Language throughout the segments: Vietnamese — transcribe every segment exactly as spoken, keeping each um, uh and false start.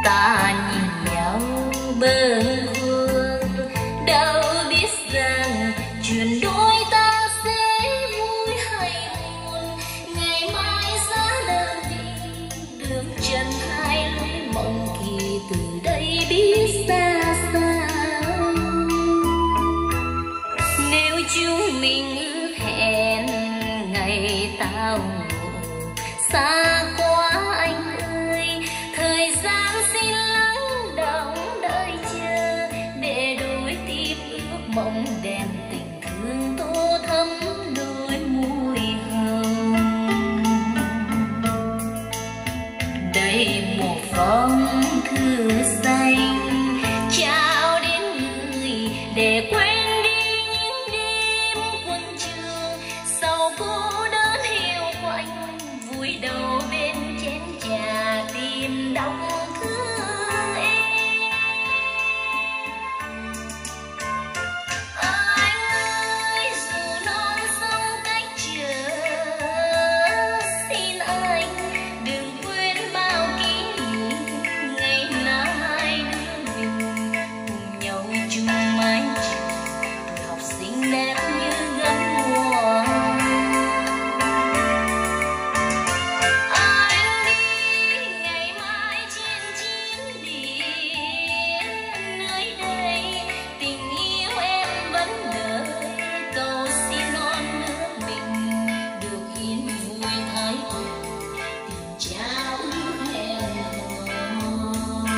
ta nhìn nhau bâng khuâng, đâu biết rằng chuyện đôi ta sẽ vui hay buồn. Ngày mai giá đơn đi đường chân hai lối mộng kỳ, từ đây biết xa sao. Nếu chúng mình ước hẹn ngày tao ngộ xa quá anh ơi, thời gian xin lắng đọng đợi chờ, để đôi tim ước mộng đèn tình thương tô thắm đôi môi hồng. Đây một phong thư xanh trao đến người để quên đi những đêm quân trường, sau cô đơn hiu quạnh vui đầu bên chén trà tìm đọc thương em. Anh ơi dù non sông cách chờ, xin anh đừng quên bao kỷ niệm ngày nào hai đứa mình cùng nhau chung mái trường, học sinh đẹp như gấm hoa. Anh đi ngày mai trên chiến biển, nơi đây tình yêu em vẫn đợi, cầu xin non nước mình được yên vui thái bình, tình trao ước hẹn hò.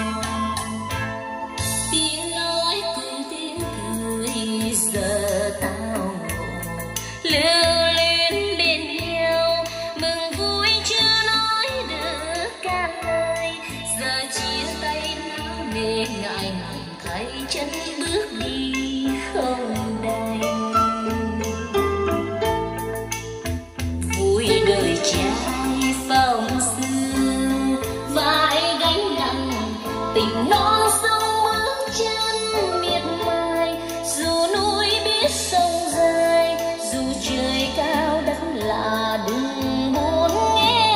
Tiếng nói cùng tiếng cười giờ tao ngộ, lưu luyến bên nhau mừng vui chưa nói được cả lời, giờ chia tay não nề ngại ngùng thay chân bước đi không đành. Vui đời trai phong sương vai gánh nặng tình non sông bước chân miệt mài, dù núi biết sông dài, dù trời cao đất lạ đừng buồn nghe.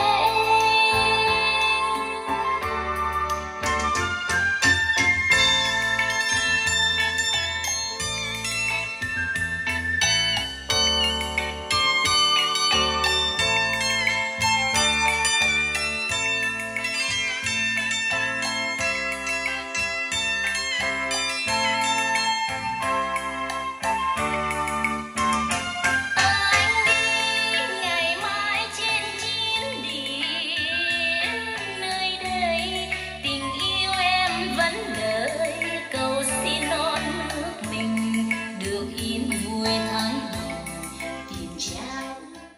Anh đi ngày mai trên chiến biển, nơi đây tình yêu em vẫn đợi, cầu xin non nước mình được yên vui thái bình, tiền trao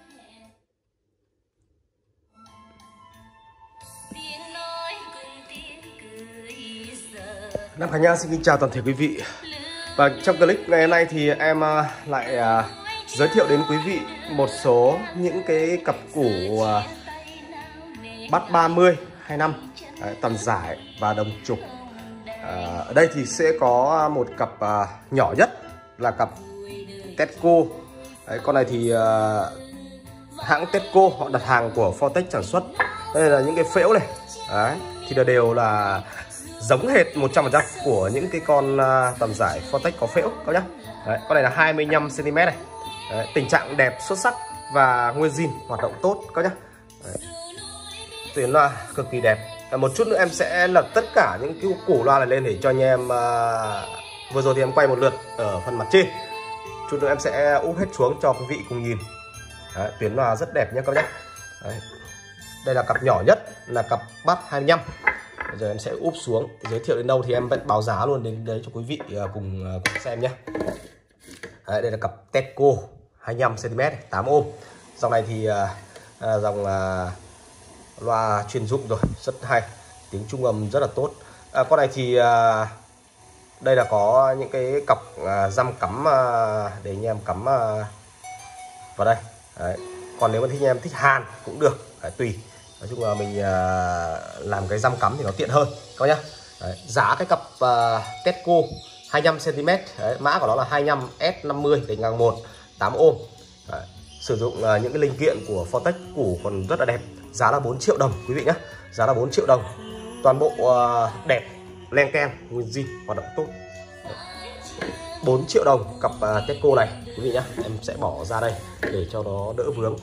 tiếng nói cùng tiếng cười giờ. Nam Khánh An xin kính chào toàn thể quý vị. Và trong clip ngày hôm nay thì em à, lại à, giới thiệu đến quý vị một số những cái cặp củ à, bắt ba mươi hai năm đấy, tầm giải và đồng trục. À, ở đây thì sẽ có một cặp à, nhỏ nhất là cặp Tesco. Đấy, con này thì à, hãng Tesco họ đặt hàng của Fortech sản xuất. Đây là những cái phễu này. Đấy, thì đều đều là giống hệt một trăm phần trăm của những cái con uh, tầm giải Fortech có phễu các nhá. Đấy, con này là hai mươi lăm xăng ti mét này. Đấy, tình trạng đẹp xuất sắc và nguyên zin hoạt động tốt các nhá. Đấy, tuyến loa cực kỳ đẹp. Và một chút nữa em sẽ lật tất cả những cái củ loa này lên để cho anh em uh, vừa rồi thì em quay một lượt ở phần mặt trên. Chút nữa em sẽ úp hết xuống cho quý vị cùng nhìn. Đấy, tuyến loa rất đẹp nhé các nhá. Đấy, đây là cặp nhỏ nhất là cặp bass hai mươi lăm. Bây giờ em sẽ úp xuống, giới thiệu đến đâu thì em vẫn báo giá luôn đến đấy cho quý vị cùng, cùng xem nhé. Đấy, đây là cặp Tesco hai mươi lăm xăng ti mét tám ôm. Dòng này thì à, dòng à, loa chuyên dụng rồi, rất hay, tiếng trung âm rất là tốt. À, con này thì à, đây là có những cái cọc à, răm cắm à, để anh em cắm à, vào đây. Đấy. Còn nếu mà thích anh em thích hàn cũng được, đấy, tùy. Nói chung là mình uh, làm cái răm cắm thì nó tiện hơn các nhá. Đấy, giá cái cặp uh, Tesco hai mươi lăm xăng ti mét, đấy, mã của nó là hai mươi lăm S năm mươi để ngang một tám ôm. Đấy, sử dụng uh, những cái linh kiện của Fortech, củ còn rất là đẹp. Giá là bốn triệu đồng quý vị nhé. Giá là bốn triệu đồng. toàn bộ uh, đẹp, len keng, nguyên zin, hoạt động tốt. bốn triệu đồng cặp uh, Teco này quý vị nhá. Em sẽ bỏ ra đây để cho nó đỡ vướng.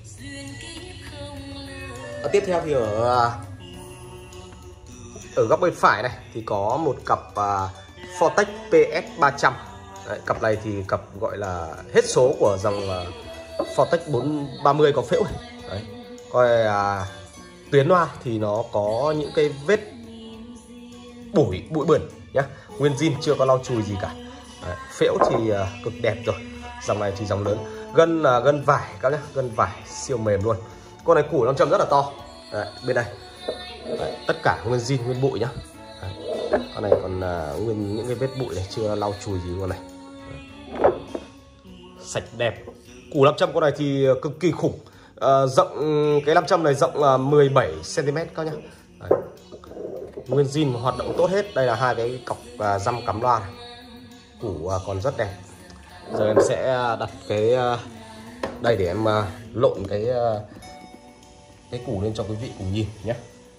À, tiếp theo thì ở uh, ở góc bên phải này thì có một cặp uh, Fortech pê ét ba trăm. Đấy, cặp này thì cặp gọi là hết số của dòng uh, Fortech bốn ba mươi có phễu này. Đấy. Coi uh, tuyến loa thì nó có những cái vết bụi bụi bẩn nhá, nguyên zin chưa có lau chùi gì cả. Đấy, phễu thì uh, cực đẹp rồi. Dòng này thì dòng lớn, gân là uh, gân vải các nhá, gân vải siêu mềm luôn. Con này củ nam châm rất là to. Đấy, bên đây đấy, tất cả nguyên zin nguyên bụi nhá. Đấy, con này còn uh, nguyên những cái vết bụi này chưa lau chùi gì luôn này. Đấy. Sạch đẹp. Củ nam châm con này thì cực kỳ khủng. Uh, rộng cái nam châm này rộng uh, mười bảy xăng ti mét các nhá. Đấy. Nguyên zin hoạt động tốt hết. Đây là hai cái cọc uh, răm cắm loa này. Củ uh, còn rất đẹp. Giờ em sẽ đặt cái uh, đây để em uh, lộn cái uh, cái củ lên cho quý vị cùng nhìn nhé.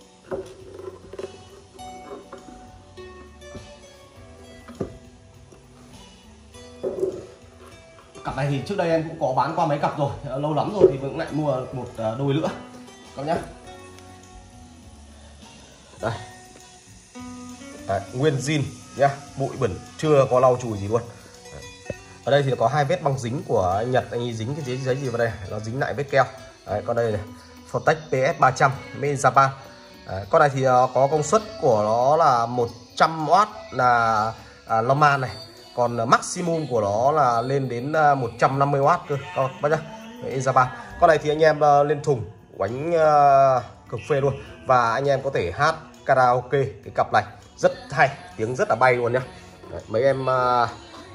Cặp này thì trước đây em cũng có bán qua mấy cặp rồi, lâu lắm rồi thì cũng lại mua một đôi nữa các nhá. Đây. Đấy, nguyên zin nhá, bụi bẩn chưa có lau chùi gì luôn. Đấy. Ở đây thì có hai vết băng dính của anh Nhật, anh ấy dính cái giấy giấy gì vào đây, nó dính lại vết keo. Đấy, con đây này, Fortech pê ét ba trăm made in Japan. Đấy, con này thì uh, có công suất của nó là một trăm oát là uh, Loman này. Còn uh, maximum của nó là lên đến uh, một trăm năm mươi oát cơ các bác nhá. Made in Japan. Con này thì anh em uh, lên thùng đánh uh, cực phê luôn. Và anh em có thể hát karaoke cái cặp này rất hay, tiếng rất là bay luôn nhá. Đấy, mấy em uh,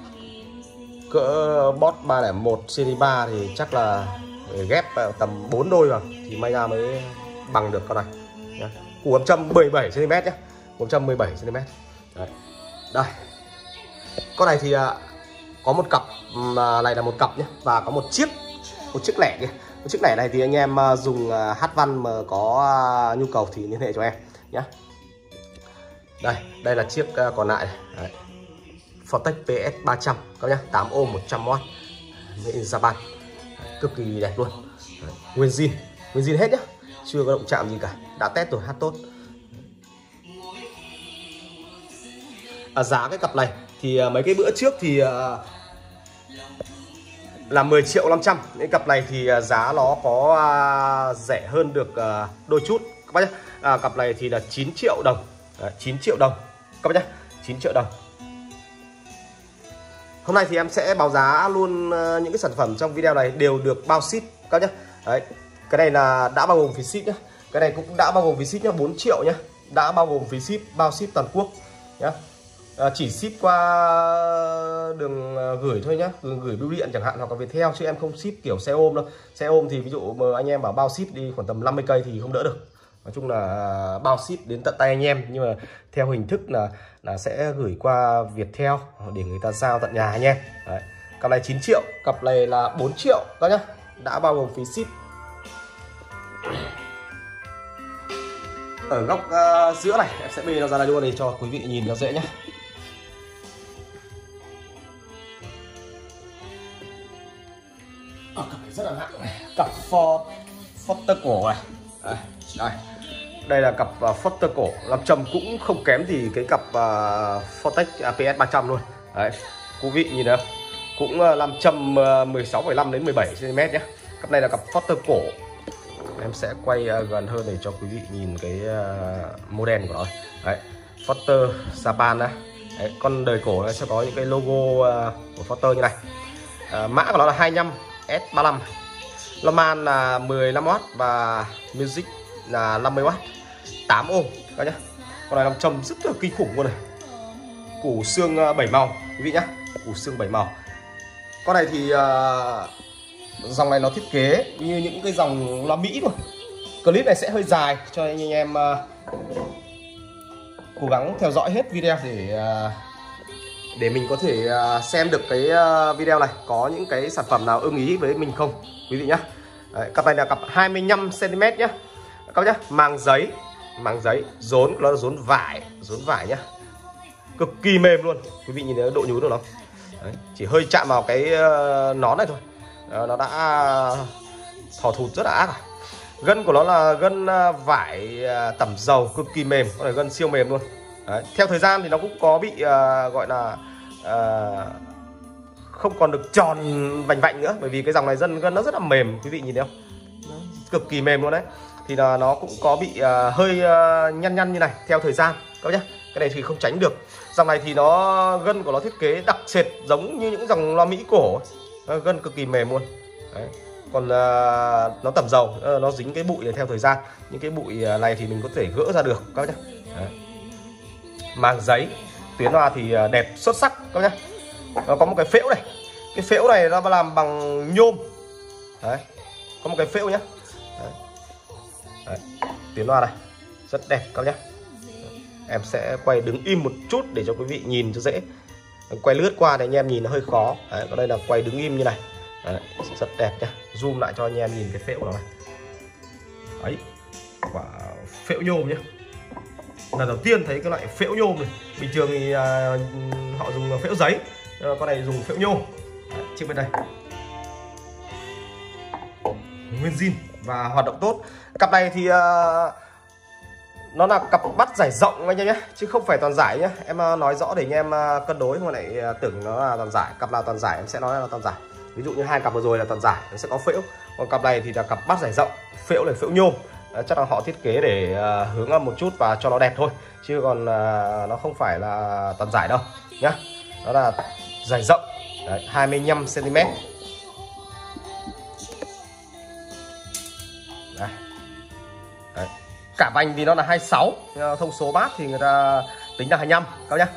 cỡ bot ba không một series ba thì chắc là ghép tầm bốn đôi vào thì may ra mới bằng được con này nhá. Củ nam châm mười bảy xăng ti mét nhé, nam châm mười bảy xăng ti mét. Đấy. Đây, con này thì uh, có một cặp uh, này là một cặp nhé, và có một chiếc một chiếc lẻ kìa. Một chiếc lẻ này thì anh em uh, dùng uh, hát văn mà có uh, nhu cầu thì liên hệ cho em nhé. Đây, đây là chiếc uh, còn lại này. Đấy. Fortech pê ét ba trăm các nhá, tám ôm một trăm oát made in Japan. Cực kỳ đẹp luôn. Đấy, nguyên zin, nguyên zin hết nhá, chưa có động chạm gì cả, đã test rồi, hát tốt. À, giá cái cặp này thì uh, mấy cái bữa trước thì uh, là mười triệu năm trăm. Cái cặp này thì uh, giá nó có uh, rẻ hơn được uh, đôi chút các bác nhé. À, cặp này thì là chín triệu đồng. Đấy, chín triệu đồng các bác nhé, chín triệu đồng. Hôm nay thì em sẽ báo giá luôn uh, những cái sản phẩm trong video này đều được bao ship các nhé. Đấy, cái này là đã bao gồm phí ship nhé. Cái này cũng đã bao gồm phí ship nhé, bốn triệu nhé. Đã bao gồm phí ship, bao ship toàn quốc nhé. À, chỉ ship qua đường gửi thôi nhá, đường gửi bưu điện chẳng hạn, hoặc là Viettel, chứ em không ship kiểu xe ôm đâu. Xe ôm thì ví dụ mà anh em bảo bao ship đi khoảng tầm năm mươi cây thì không đỡ được. Nói chung là bao ship đến tận tay anh em, nhưng mà theo hình thức là là sẽ gửi qua Viettel để người ta giao tận nhà anh em. Đấy. Cặp này chín triệu, cặp này là bốn triệu các nhá, đã bao gồm phí ship. Ở góc uh, giữa này em sẽ bê nó ra đây luôn để cho quý vị nhìn nó dễ nhé. À, cặp này rất là nặng này, cặp for Fortech cổ này. Đây, đây. Đây là cặp uh, Fortech cổ, nam châm cũng không kém gì cái cặp uh, Fortech pê ét ba trăm luôn. Đấy, quý vị nhìn thấy không? Cũng uh, nam châm uh, mười sáu phẩy năm đến mười bảy xăng ti mét nhé. Cặp này là cặp Fortech cổ. Em sẽ quay uh, gần hơn để cho quý vị nhìn cái uh, model của nó. Đấy, Fortech Japan đó. Đấy, con đời cổ nó sẽ có những cái logo uh, của Fortech như này. Uh, mã của nó là hai mươi lăm S ba mươi lăm. Loman là mười lăm oát và Music là năm mươi oát, tám ôm các nhá. Con này nam châm rất là kinh khủng luôn này. Củ xương bảy màu quý vị nhá, củ xương bảy màu. Con này thì uh, dòng này nó thiết kế như những cái dòng loa Mỹ rồi. Clip này sẽ hơi dài cho anh em uh, cố gắng theo dõi hết video để uh, để mình có thể uh, xem được cái uh, video này có những cái sản phẩm nào ưng ý với mình không quý vị nhá. Đấy, cặp này là cặp hai mươi lăm xăng ti mét nhá các nhá, màng giấy màng giấy, rốn nó là rốn vải, rốn vải nhá, cực kỳ mềm luôn. Quý vị nhìn thấy độ nhún của nó. Đấy, chỉ hơi chạm vào cái uh, nón này thôi, uh, nó đã thò thụt rất là ác. Gân của nó là gân uh, vải uh, tẩm dầu, cực kỳ mềm, con này gân siêu mềm luôn. Đấy, theo thời gian thì nó cũng có bị uh, gọi là uh, không còn được tròn vành vạnh nữa, bởi vì cái dòng này dân gân nó rất là mềm, quý vị nhìn thấy không? Cực kỳ mềm luôn đấy. Thì là nó cũng có bị uh, hơi uh, nhăn nhăn như này theo thời gian các bác nhá. Cái này thì không tránh được. Dòng này thì nó gân của nó thiết kế đặc sệt giống như những dòng loa Mỹ cổ ấy. Gân cực kỳ mềm luôn. Đấy. Còn uh, nó tẩm dầu, uh, nó dính cái bụi này theo thời gian. Những cái bụi này thì mình có thể gỡ ra được các bác nhá. Đấy. Màng giấy, tuyến loa thì đẹp xuất sắc các bác nhá. Nó có một cái phễu này. Cái phễu này nó làm bằng nhôm. Đấy. Có một cái phễu nhá. Đấy. Đấy. Tuyến loa này rất đẹp các nhá. Em sẽ quay đứng im một chút để cho quý vị nhìn cho dễ. Quay lướt qua thì anh em nhìn nó hơi khó. Đấy, còn đây là quay đứng im như này. Đấy, rất đẹp nhá. Zoom lại cho anh em nhìn cái phễu của nó này. Đấy, quả phễu nhôm nhá. Lần đầu tiên thấy cái loại phễu nhôm này. Bình thường thì uh, họ dùng phễu giấy, uh, con này dùng phễu nhôm. Đấy, chiếc bên đây nguyên zin và hoạt động tốt. Cặp này thì uh, nó là cặp bắt giải rộng anh em nhé, chứ không phải toàn giải nhé. Em uh, nói rõ để anh em uh, cân đối, mà lại uh, tưởng nó là toàn giải. Cặp nào toàn giải em sẽ nói là toàn giải. Ví dụ như hai cặp vừa rồi là toàn giải, nó sẽ có phễu. Còn cặp này thì là cặp bắt giải rộng, phễu là phễu nhôm. Đấy, chắc là họ thiết kế để uh, hướng âm một chút và cho nó đẹp thôi, chứ còn uh, nó không phải là toàn giải đâu nhá. Nó là giải rộng. Đấy, hai mươi lăm xăng ti mét. Đây. Đấy. Cả vành thì nó là hai mươi sáu, thông số bát thì người ta tính là hai mươi lăm các nhá.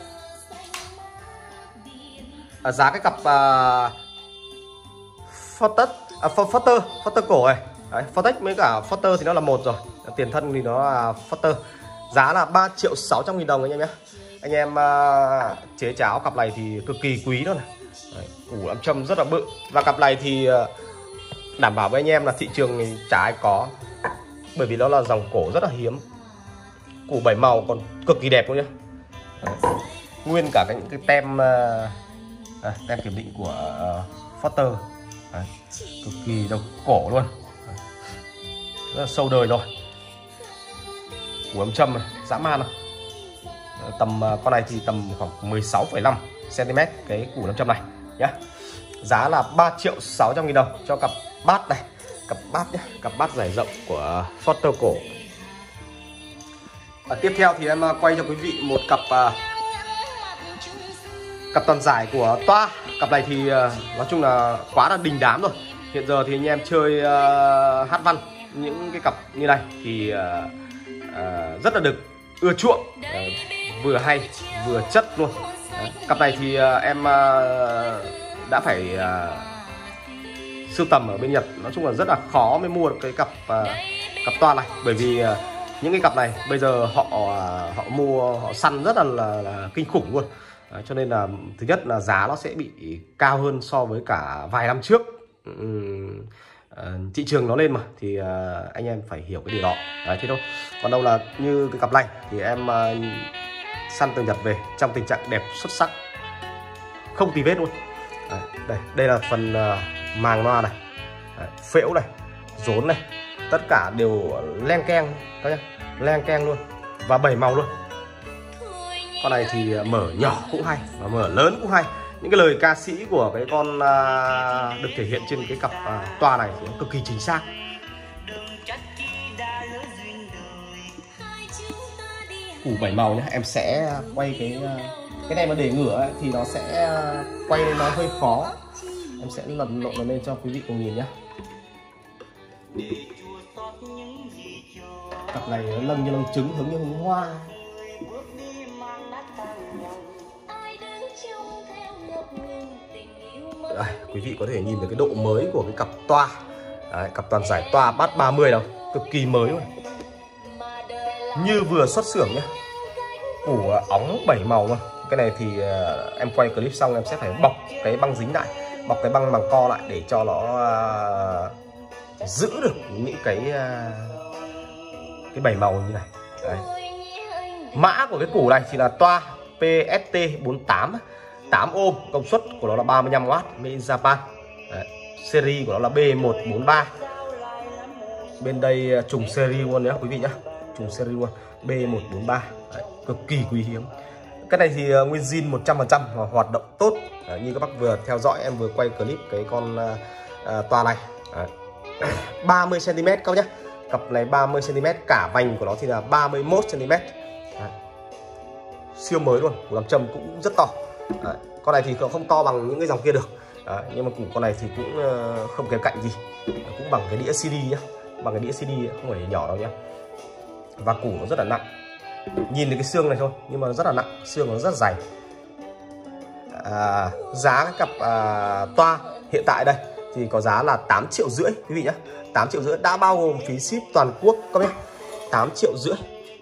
À, giá cái cặp uh, Fortex, à, Forter, Forter cổ này. Đấy, Fortex với cả Forter thì nó là một rồi. Tiền thân thì nó là Forter. Giá là ba triệu sáu trăm nghìn đồng anh em nhé. Anh em uh, chế cháo cặp này thì cực kỳ quý đó này. Đấy, củ nam châm rất là bự. Và cặp này thì uh, đảm bảo với anh em là thị trường thì chả ai có, bởi vì nó là dòng cổ rất là hiếm. Củ bảy màu còn cực kỳ đẹp luôn nhá. Đấy. Nguyên cả cái, những cái tem uh, à, tem kiểm định của uh, Forter. Đấy. Cực kỳ độc cổ luôn. Đấy. Rất là sâu đời rồi. Củ ấm châm này, dã man này. Tầm uh, con này thì tầm khoảng mười sáu phẩy năm xăng ti mét cái củ nam châm này nhá. Giá là ba triệu sáu trăm nghìn đồng cho cặp bát này. Cặp bát nhé, cặp bát giải rộng của Forter cổ. À, tiếp theo thì em quay cho quý vị một cặp uh, cặp toàn giải của Toa. Cặp này thì uh, nói chung là quá là đình đám rồi. Hiện giờ thì anh em chơi uh, hát văn những cái cặp như này thì uh, uh, rất là được ưa chuộng, uh, vừa hay vừa chất luôn. Đấy. Cặp này thì uh, em uh, đã phải uh, sưu tầm ở bên Nhật, nói chung là rất là khó mới mua được cái cặp uh, cặp Toa này, bởi vì uh, những cái cặp này bây giờ họ uh, họ mua họ săn rất là, là, là kinh khủng luôn. Đấy, cho nên là thứ nhất là giá nó sẽ bị cao hơn so với cả vài năm trước. Uhm, uh, thị trường nó lên mà thì uh, anh em phải hiểu cái điều đó. Đấy, thế thôi. Còn đâu là như cái cặp này thì em uh, săn từ Nhật về trong tình trạng đẹp xuất sắc, không tì vết luôn. Đấy, đây đây là phần uh, màng loa này. Đấy, phễu này, rốn này, tất cả đều len keng các nhá, len keng luôn và bảy màu luôn. Con này thì mở nhỏ cũng hay và mở lớn cũng hay. Những cái lời ca sĩ của cái con uh, được thể hiện trên cái cặp uh, Toa này thì nó cực kỳ chính xác. Củ bảy màu nhé, em sẽ quay cái uh, cái này mà để ngửa ấy, thì nó sẽ uh, quay lên nó hơi khó. Em sẽ lần lộn nó lên cho quý vị cùng nhìn nhé. Cặp này nó lâng như lâng trứng, hướng như hướng hoa. Đây, quý vị có thể nhìn được cái độ mới của cái cặp Toa. Đấy, cặp toàn giải Toa bát ba mươi đâu, cực kỳ mới luôn, như vừa xuất xưởng nhá. Củ óng bảy màu luôn. Cái này thì uh, em quay clip xong em sẽ phải bọc cái băng dính lại, bọc cái băng bằng co lại để cho nó uh, giữ được những cái uh, cái bảy màu như này. Đấy. Mã của cái củ này thì là toa P S T bốn tám, tám ôm, công suất của nó là ba mươi lăm oát, made in Japan. Đấy. Series của nó là B một bốn ba. Bên đây trùng series luôn nhé quý vị nhé, trùng series luôn, B một bốn ba. Đấy. Cực kỳ quý hiếm. Cái này thì nguyên zin một trăm phần trăm hoạt động tốt. Đấy. Như các bác vừa theo dõi em vừa quay clip cái con uh, toa này. Đấy. ba mươi xăng ti mét các nhé. Cặp này ba mươi xăng ti mét, cả vành của nó thì là ba mươi mốt xăng ti mét. Đấy. Siêu mới luôn, củ nam châm cũng rất to. Đấy. Con này thì không to bằng những cái dòng kia được. Đấy. Nhưng mà củ con này thì cũng uh, không kém cạnh gì. Đấy. Cũng bằng cái đĩa xê đê nhá, bằng cái đĩa xê đê không phải nhỏ đâu nhá. Và củ nó rất là nặng. Nhìn thấy cái xương này thôi nhưng mà rất là nặng, xương nó rất dày. À, giá cái cặp à, toa hiện tại đây thì có giá là tám triệu rưỡi quý vị nhé, tám triệu rưỡi đã bao gồm phí ship toàn quốc các nhé, tám triệu rưỡi.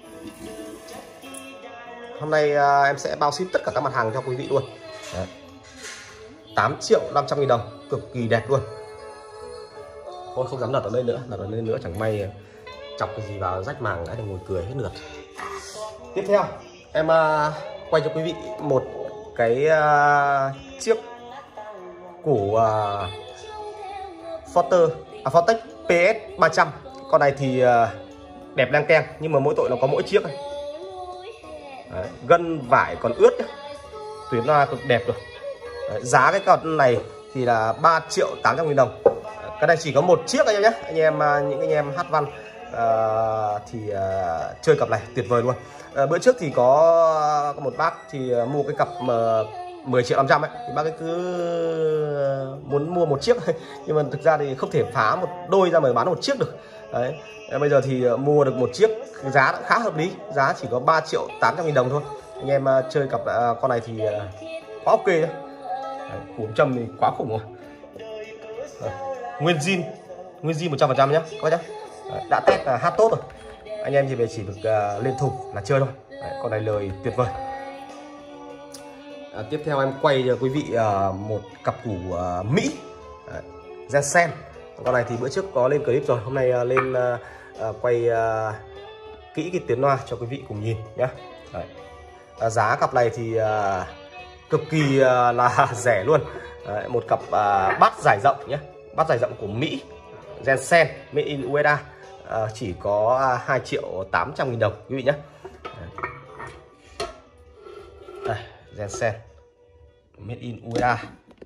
Hôm nay à, em sẽ bao ship tất cả các mặt hàng cho quý vị luôn. Đấy. tám triệu năm trăm nghìn đồng, cực kỳ đẹp luôn. Thôi không dám đặt ở đây nữa, đặt ở đây nữa chẳng may chọc cái gì vào rách màng đã thì ngồi cười hết lượt. Tiếp theo em uh, quay cho quý vị một cái uh, chiếc củ uh, Forte, à, Fortec P S ba trăm. Con này thì uh, đẹp lang keng nhưng mà mỗi tội nó có mỗi chiếc này. Đấy, gân vải còn ướt nhá. Tuyến loa cực đẹp rồi. Đấy, giá cái con này thì là ba triệu tám trăm nghìn đồng. Cái này chỉ có một chiếc anh em nhé. Anh em uh, những anh em hát văn uh, thì uh, chơi cặp này tuyệt vời luôn. À, bữa trước thì có, có một bác thì uh, mua cái cặp mà mười triệu năm trăm ấy, thì bác ấy cứ muốn mua một chiếc nhưng mà thực ra thì không thể phá một đôi ra mà bán một chiếc được. Đấy. À, bây giờ thì uh, mua được một chiếc, giá đã khá hợp lý, giá chỉ có ba triệu tám trăm nghìn đồng thôi. Anh em uh, chơi cặp uh, con này thì uh, quá ok đấy. Củ nam châm thì quá khủng rồi. Đấy. Nguyên zin, nguyên zin một trăm phần trăm nhá các bác nhá. Đấy. Đã test là hát tốt rồi. Anh em thì về chỉ được uh, lên thùng là chơi thôi. Đấy, con này lời tuyệt vời. À, tiếp theo em quay cho quý vị uh, một cặp củ uh, Mỹ Jensen. Con này thì bữa trước có lên clip rồi, hôm nay uh, lên uh, uh, quay uh, kỹ cái tiếng loa cho quý vị cùng nhìn nhé. À, giá cặp này thì uh, cực kỳ uh, là rẻ luôn. Đấy, một cặp uh, bát dài rộng nhé, bát dài rộng của Mỹ Jensen made in u ét a. À, chỉ có hai triệu tám trăm nghìn đồng quý vị nhé. Đây, Jensen made in u ét a.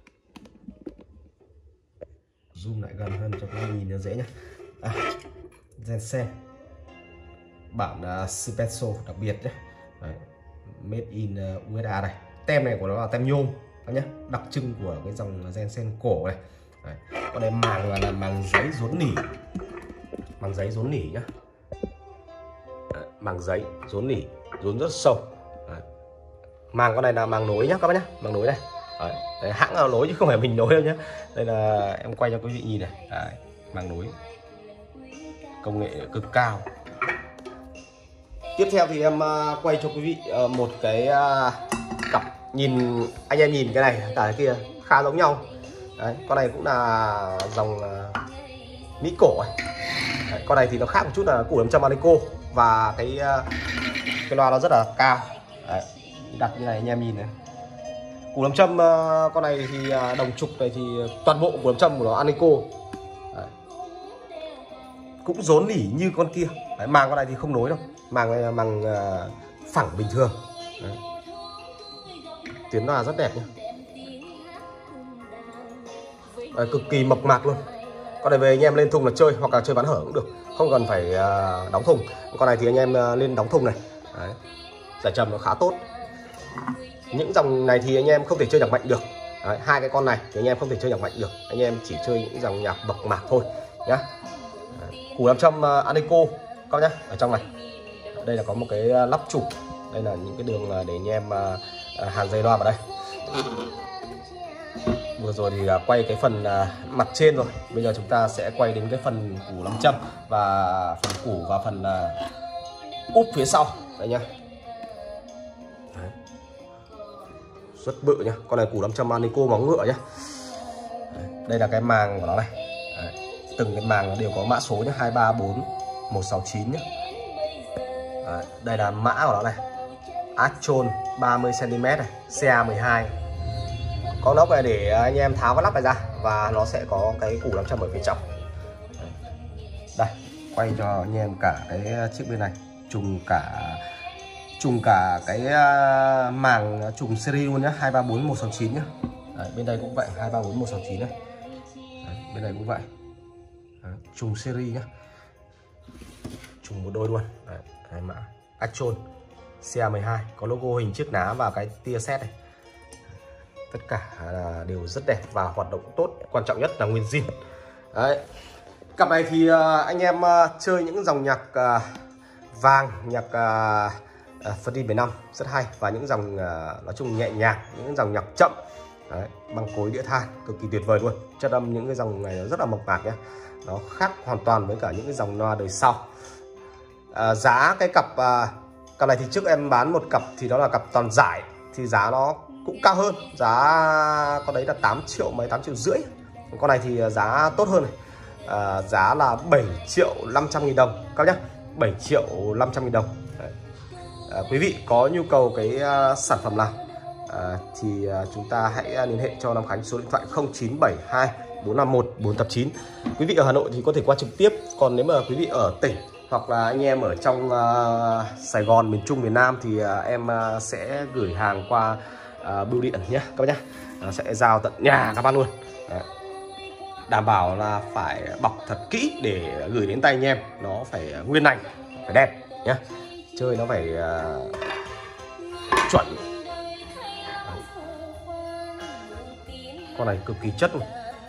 Zoom lại gần hơn cho các bạn nhìn nó dễ nhé. À, Jensen bản uh, special đặc biệt nhé. Đấy, made in uh, u ét a này. Tem này của nó là tem nhôm nhé, đặc trưng của cái dòng Jensen cổ này. Đấy, con này màng là, là màng giấy rốn nỉ, màng giấy rốn nỉ nhá. Đấy, màng giấy rốn nỉ, rốn rất sâu. Đấy. Màng con này là màng nối nhá các bác nhá, màng nối này. Đấy. Đấy, hãng là nối chứ không phải mình nối đâu nhá. Đây là em quay cho quý vị nhìn này. Đấy, màng nối công nghệ cực cao. Tiếp theo thì em uh, quay cho quý vị uh, một cái uh, cặp, nhìn anh em nhìn cái này cả cái kia khá giống nhau. Đấy, con này cũng là dòng uh, Mỹ cổ này. Đấy, con này thì nó khác một chút là củ nam châm Anico và cái uh, cái loa nó rất là cao. Đấy, đặt như này anh em nhìn này. Củ nam châm uh, con này thì uh, đồng trục này thì toàn bộ củ nam châm của nó Anico. Đấy. Cũng rốn nỉ như con kia. Đấy, màng con này thì không nối đâu, màng này là màng uh, phẳng bình thường. Đấy. Tiếng loa rất đẹp nhá. Đấy, cực kỳ mộc mạc luôn. Con này về anh em lên thùng là chơi hoặc là chơi bán hở cũng được, không cần phải uh, đóng thùng. Con này thì anh em uh, lên đóng thùng này. Đấy. Giải trầm nó khá tốt. Những dòng này thì anh em không thể chơi nhạc mạnh được. Đấy, hai cái con này thì anh em không thể chơi nhạc mạnh được, anh em chỉ chơi những dòng nhạc mộc mạc thôi nhá. Củ nam châm uh, Anico các nhá. Ở trong này đây là có một cái uh, lắp chủ, đây là những cái đường uh, để anh em uh, uh, hàn dây loa vào đây. Vừa rồi thì uh, quay cái phần uh, mặt trên rồi, bây giờ chúng ta sẽ quay đến cái phần củ nam châm và phần củ và phần uh, úp phía sau đây nhá. Đấy. Rất bự nhá, con này củ nam châm Anico móng ngựa nhá. Đấy. Đây là cái màng của nó này. Đấy. Từng cái màng đều có mã số nhá, hai ba bốn một sáu chín nhá. Đấy, đây là mã của nó này, Astron ba mươi xăng ti mét này, xê a mười hai. Có nóc này để anh em tháo cái lắp này ra và nó sẽ có cái củ nam châm ở phía trong. Đây, quay cho anh em cả cái chiếc bên này, trùng cả trùng cả cái màng trùng series luôn nhá, hai ba bốn một sáu chín nhá. Đấy, bên đây cũng vậy, hai ba bốn một sáu chín này. Đấy, bên này cũng vậy. Đấy, trùng series nhá. Trùng một đôi luôn. Đấy, cái mã Astron xê a mười hai có logo hình chiếc ná và cái tia sét này. Tất cả đều rất đẹp và hoạt động tốt, quan trọng nhất là nguyên zin. Đấy. Cặp này thì anh em chơi những dòng nhạc vàng, nhạc phân đi bảy năm rất hay, và những dòng nói chung nhẹ nhàng, những dòng nhạc chậm. Đấy, băng cối đĩa than cực kỳ tuyệt vời luôn. Chất âm những cái dòng này rất là mộc mạc nhé, nó khác hoàn toàn với cả những cái dòng loa đời sau. À, giá cái cặp à, cặp này thì trước em bán một cặp thì đó là cặp toàn giải, thì giá nó cũng cao hơn, giá con đấy là tám triệu mấy, tám triệu rưỡi. Con này thì giá tốt hơn này, à, giá là bảy triệu năm trăm nghìn đồng các nhá, bảy triệu năm trăm nghìn đồng. Đấy. À, quý vị có nhu cầu cái uh, sản phẩm nào à, thì uh, chúng ta hãy liên hệ cho Nam Khánh số điện thoại không chín bảy hai bốn năm một bốn tám chín. Quý vị ở Hà Nội thì có thể qua trực tiếp, còn nếu mà quý vị ở tỉnh hoặc là anh em ở trong uh, Sài Gòn, miền Trung, miền Nam thì uh, em uh, sẽ gửi hàng qua uh, bưu điện nhé các bác nhé, uh, sẽ giao tận nhà các bác luôn. Đấy. Đảm bảo là phải bọc thật kỹ để gửi đến tay anh em, nó phải nguyên lành, phải đẹp nhé, chơi nó phải uh, chuẩn. Đấy. Con này cực kỳ chất luôn.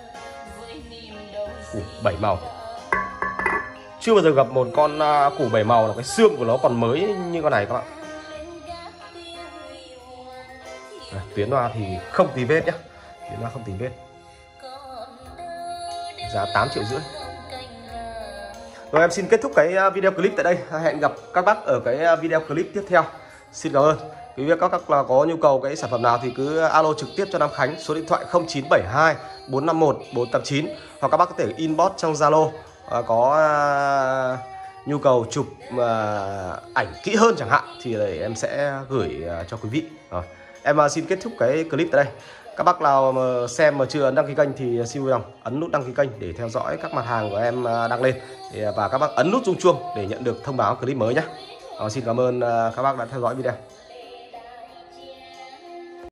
Củ bảy màu, chưa bao giờ gặp một con uh, củ bảy màu là cái xương của nó còn mới như con này các bạn. À, tuyến loa thì không tì vết nhé, tuyến loa không tì vết. Giá tám triệu rưỡi. Rồi em xin kết thúc cái video clip tại đây. Hẹn gặp các bác ở cái video clip tiếp theo. Xin cảm ơn. Quý vị các bác là có nhu cầu cái sản phẩm nào thì cứ alo trực tiếp cho Nam Khánh số điện thoại không chín bảy hai bốn năm một bốn tám chín, hoặc các bác có thể inbox trong Zalo có uh, nhu cầu chụp uh, ảnh kỹ hơn chẳng hạn thì để em sẽ gửi uh, cho quý vị. Rồi. Em uh, xin kết thúc cái clip tại đây. Các bác nào mà xem mà chưa ấn đăng ký kênh thì xin vui lòng ấn nút đăng ký kênh để theo dõi các mặt hàng của em đăng lên, và các bác ấn nút rung chuông để nhận được thông báo clip mới nhé. Xin cảm ơn các bác đã theo dõi video.